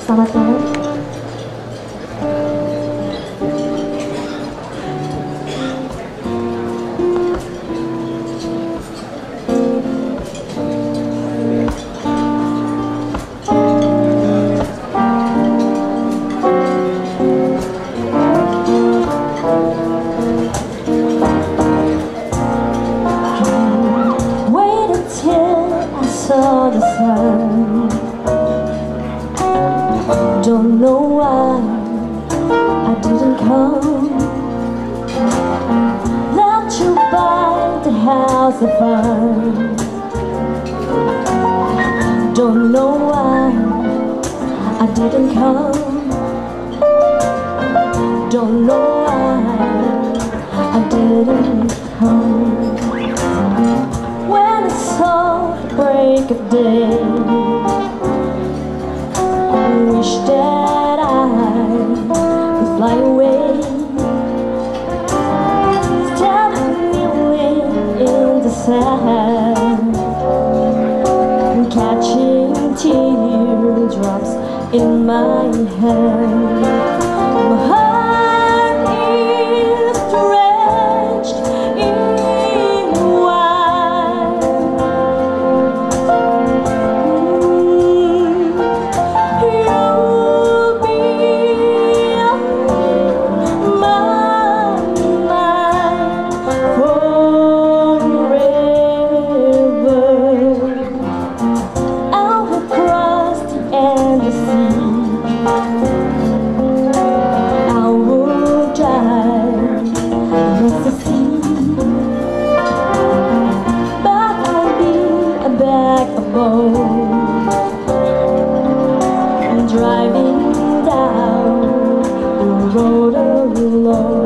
Selamat malam. Saw the sun. Don't know why I didn't come. Let you buy the house of fun. Don't know why I didn't come. Don't know why I didn't come. When I saw the break of day, I wish that I could fly away. Instead of kneeling in the sand and catching teardrops in my hand. My heart is drenched in wine. You'll be on my mind forever. Out across the endless sea, I will dive across the sea, but I'll be a bag of bones driving down the road alone.